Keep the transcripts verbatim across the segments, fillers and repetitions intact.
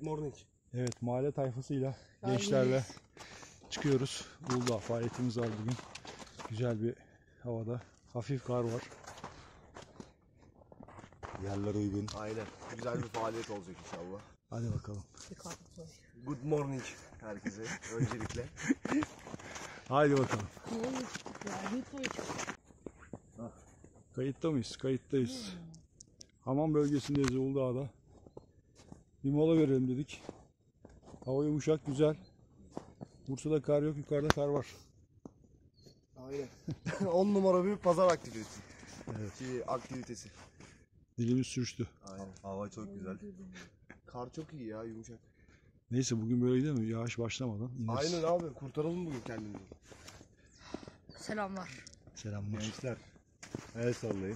morning. Evet, mahalle tayfasıyla, gençlerle çıkıyoruz. Uludağ faaliyetimiz var bugün. Güzel bir havada. Hafif kar var. Yerler uygun. Aynen. Güzel bir faaliyet olacak inşallah. Hadi bakalım. Good morning herkese öncelikle. Haydi bakalım. Kayıtta mıyız? Kayıttayız. Hamam bölgesindeyiz Uludağ'da. Bir mola verelim dedik. Hava yumuşak, güzel. Bursa'da kar yok, yukarıda kar var. Aynen. on numara bir pazar aktivitesi. Evet. Ki aktivitesi. Dilimiz sürçtü. Aynen. Hava çok güzel. Kar çok iyi ya, yumuşak. Neyse bugün böyle gidelim mi? Yağış başlamadan ineriz. Aynen abi, kurtaralım bugün kendimizi. Selamlar. Selamlar. Gençler. El sallayın.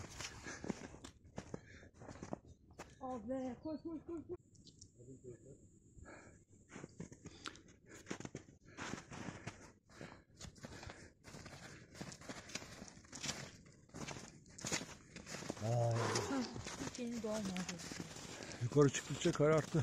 Abi koş koş koş. Türkiye'nin doğal manzarası. Yukarı çıktıkça kar arttı.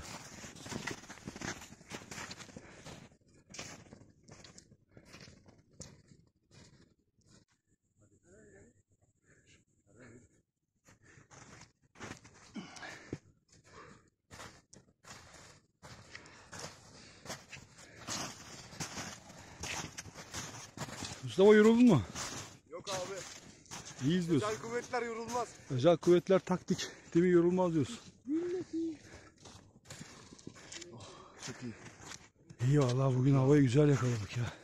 Mustafa yoruldun mu? Yok abi. İyiyiz diyorsun. Özel kuvvetler yorulmaz. Özel kuvvetler taktik. Değil mi? Yorulmaz diyorsun. Oh, çok iyi. İyi vallahi bugün havayı güzel yakaladık ya.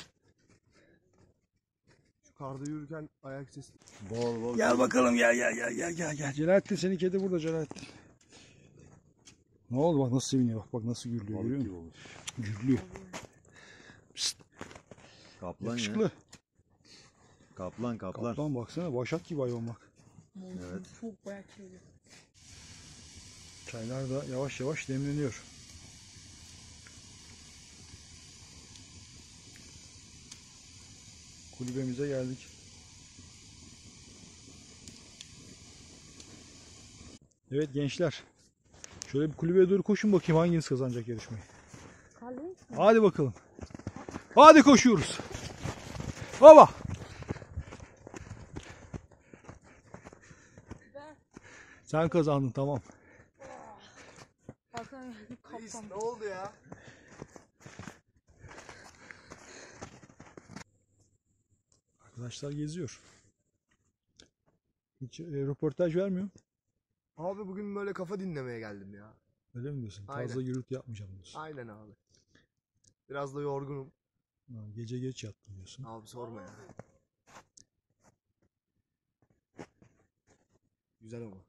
Şu karda yürürken ayak sesi. Bol bol. Gel bakalım gel gel gel gel gel gel. Celalettin senin kedi burada Celalettin. Ne oldu bak nasıl seviniyor bak bak nasıl gürlüyor görüyor musun? Gürlüyor. Pişt. Kaplan Yakışıklı. ya. Kaplan kaplan. Kaplan baksana başak gibi hayvan bak. Evet. Çok bayağı kirli. Çaylar da yavaş yavaş demleniyor. Kulübemize geldik. Evet gençler. Şöyle bir kulübeye doğru koşun bakayım hanginiz kazanacak yarışmayı. Kale. Hadi bakalım. Hadi koşuyoruz. Baba. Sen kazandın tamam. Hakan Reis, kaptan. ne oldu ya? Arkadaşlar geziyor. Hiç e, röportaj vermiyor. Abi bugün böyle kafa dinlemeye geldim ya. Öyle mi diyorsun? Aynen. Fazla gürültü yapmayacağım diyorsun. Aynen abi. Biraz da yorgunum. Ha, gece geç yattım diyorsun. Abi sorma ya. Güzel ama.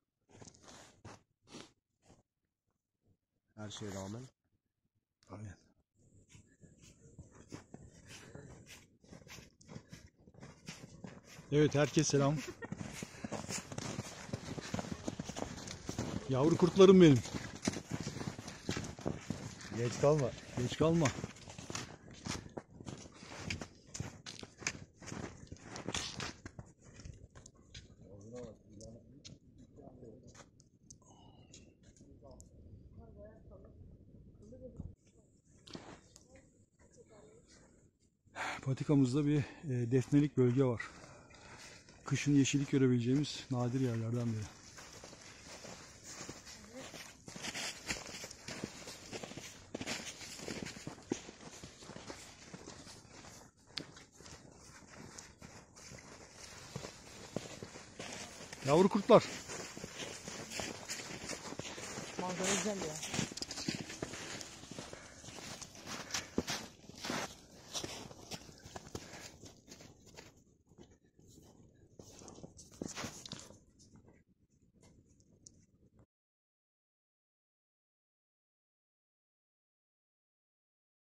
Her şeye rağmen. Aynen. Evet herkes selam. Yavru kurtlarım benim. Geç kalma. Geç kalma. Patikamızda bir e, defnelik bölge var. Kışın yeşillik görebileceğimiz nadir yerlerden biri. Yavru kurtlar. Manzara güzel ya.